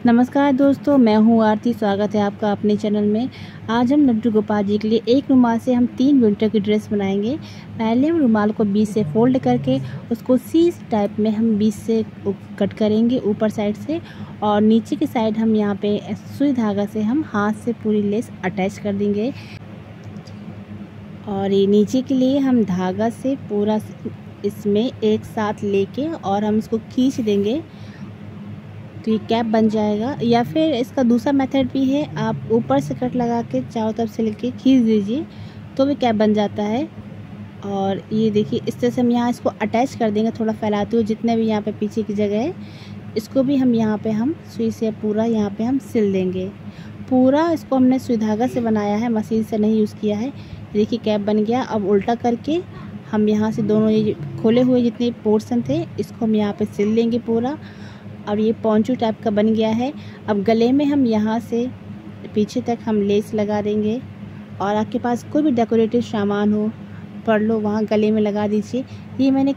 नमस्कार दोस्तों, मैं हूँ आरती। स्वागत है आपका अपने चैनल में। आज हम लड्डू गोपाल जी के लिए एक रुमाल से हम 3 विंटर की ड्रेस बनाएंगे। पहले हम रुमाल को बीच से फोल्ड करके उसको सी टाइप में हम बीच से कट करेंगे ऊपर साइड से, और नीचे की साइड हम यहाँ पे सुई धागा से हम हाथ से पूरी लेस अटैच कर देंगे। और ये नीचे के लिए हम धागा से पूरा इसमें एक साथ लेके और हम इसको खींच देंगे तो ये कैप बन जाएगा। या फिर इसका दूसरा मेथड भी है, आप ऊपर से कट लगा के चारों तरफ से लेके खींच दीजिए तो भी कैप बन जाता है। और ये देखिए, इस तरह से हम यहाँ इसको अटैच कर देंगे, थोड़ा फैलाते हुए जितने भी यहाँ पे पीछे की जगह है इसको भी हम यहाँ पे हम सुई से पूरा यहाँ पे हम सिल देंगे। पूरा इसको हमने सुई धागा से बनाया है, मशीन से नहीं यूज़ किया है। देखिए कैप बन गया। अब उल्टा करके हम यहाँ से दोनों ये खोले हुए जितने पोर्शन थे इसको हम यहाँ पे सिल लेंगे पूरा। और ये पोंचू टाइप का बन गया है। अब गले में हम यहाँ से पीछे तक हम लेस लगा देंगे, और आपके पास कोई भी डेकोरेटिव सामान हो पर्लो वहाँ गले में लगा दीजिए। ये मैंने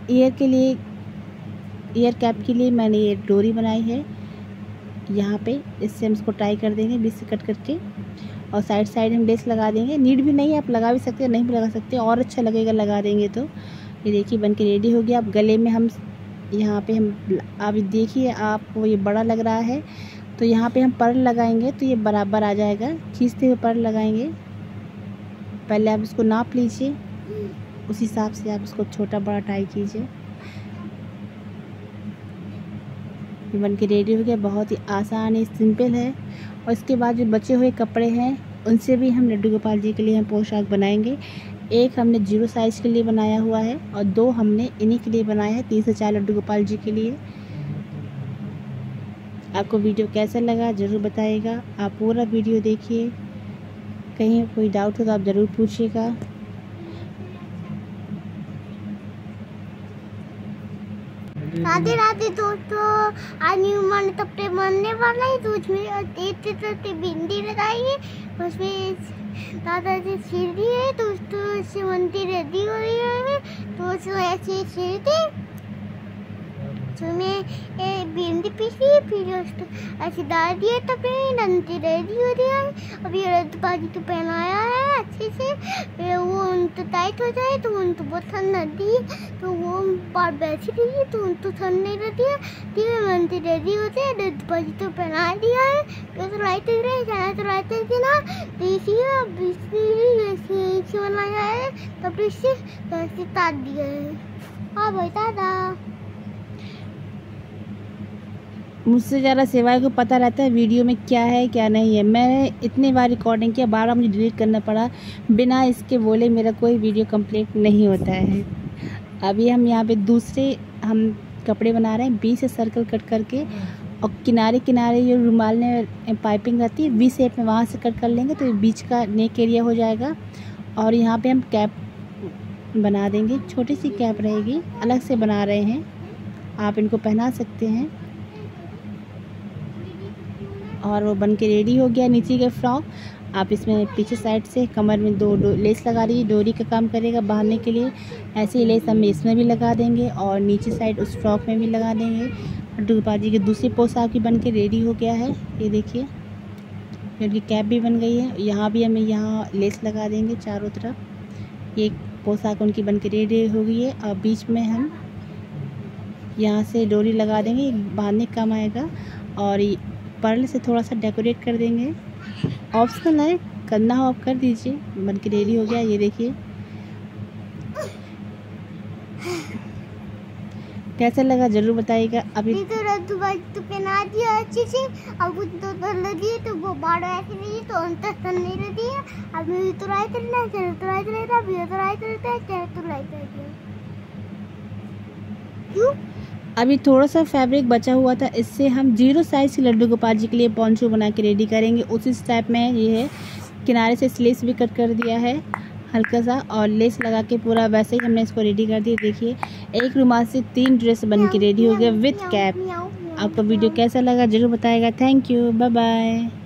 ईयर कैप के लिए मैंने ये डोरी बनाई है यहाँ पे। इससे हम इसको टाई कर देंगे बीच से कट करके, और साइड हम लेस लगा देंगे। नीड भी नहीं, आप लगा भी सकते हो, नहीं भी लगा सकते, और अच्छा लगेगा लगा देंगे तो। ये देखिए बन के रेडी हो गया। अब गले में हम यहाँ पे हम आप देखिए, आपको ये बड़ा लग रहा है तो यहाँ पे हम पर्ल लगाएंगे तो ये बराबर आ जाएगा। खींचते हुए पर्ल लगाएंगे। पहले आप इसको नाप लीजिए, उस हिसाब से आप इसको छोटा बड़ा टाई कीजिए। ये बन के रेडी हो गया। बहुत ही आसान है, सिंपल है। और इसके बाद जो बचे हुए कपड़े हैं उनसे भी हम लड्डू गोपाल जी के लिए हम पोशाक बनाएंगे। एक हमने 0 साइज़ के लिए बनाया हुआ है और 2 हमने इन्हीं के लिए बनाया है, 3 से 4 लड्डू गोपाल जी के लिए। आपको वीडियो कैसा लगा ज़रूर बताइएगा। आप पूरा वीडियो देखिए, कहीं कोई डाउट हो तो आप ज़रूर पूछिएगा। राधे राधे दोस्तों, आज मैंने कपड़े बनने वाला है तो उसमें भिंडी लगाएंगे। उसमें दादाजी सीढ़ी है तो उससे मंदिर रेडी हो रही है तो उसमें ऐसे सीढ़ी उसमें भिंडी पीसी है, फिर उसको ऐसे डाल दिया तब नंदी रेडी हो रही है। अभी बाजी तो पहनाया है अच्छे से, फिर वो उनको टाइट हो जाए तो उनको बहुत ठंड लगती है तो वो बार बैठी रही है तो उनको ठंड नहीं लगती है। फिर मंदिर रेडी होते हैं, बाजी तो पहना दिया है, तो लाइट रहे जाना तो लाइट थी ना इसी बनाया है तब इससे तार दिया है। हाँ भाई दादा, मुझसे ज़्यादा सेवाई को पता रहता है वीडियो में क्या है क्या नहीं है। मैंने इतनी बार रिकॉर्डिंग किया, 12 मुझे डिलीट करना पड़ा। बिना इसके बोले मेरा कोई वीडियो कंप्लीट नहीं होता है। अभी हम यहाँ पे दूसरे हम कपड़े बना रहे हैं, बीच से सर्कल कट करके, और किनारे किनारे जो रुमाल में पाइपिंग रहती है वी शेप में, वहाँ से कट कर लेंगे तो बीच का नेक एरिया हो जाएगा। और यहाँ पे हम कैप बना देंगे, छोटी सी कैप रहेगी, अलग से बना रहे हैं, आप इनको पहना सकते हैं। और वो बन के रेडी हो गया नीचे का फ्रॉक। आप इसमें पीछे साइड से कमर में 2 लेस लगा दीजिए, डोरी का काम करेगा बांधने के लिए। ऐसे ही लेस हम इसमें भी लगा देंगे और नीचे साइड उस फ्रॉक में भी लगा देंगे। लड्डू गोपाल जी की दूसरी पोशाक भी बन के रेडी हो गया है। ये देखिए उनकी कैप भी बन गई है। यहाँ भी हमें यहाँ लेस लगा देंगे चारों तरफ। ये पोशाक उनकी बन के रेडी हो गई है। और बीच में हम यहाँ से डोरी लगा देंगे, बांधने का काम आएगा। और पर्ल से थोड़ा सा डेकोरेट कर देंगे, ऑप्शनल है, करना हो आप कर दीजिए। बन के रेडी हो गया। ये देखिए कैसा लगा ज़रूर बताइएगा। अभी तो लड्डू तो पहना दिया अच्छे से, अब कुछ तो कर लगी तो वो बाढ़ ऐसे नहीं तो अंतर तन नहीं रहती है। अब मैं तो राइट रहना है, तो राइट रहता है, भी तो राइट रहता है, चाहे तो राइट रहता है। क्यों अभी थोड़ा सा फैब्रिक बचा हुआ था, इससे हम 0 साइज़ के लड्डू गोपाल जी के लिए पोंचू बना के रेडी करेंगे। उसी टाइप में ये है, किनारे से लेस भी कट कर दिया है हल्का सा, और लेस लगा के पूरा वैसे ही हमने इसको रेडी कर दिया। देखिए एक रुमाल से 3 ड्रेस बन के रेडी हो गया विथ कैप। आपको वीडियो कैसा लगा ज़रूर बताएगा। Thank you, bye bye.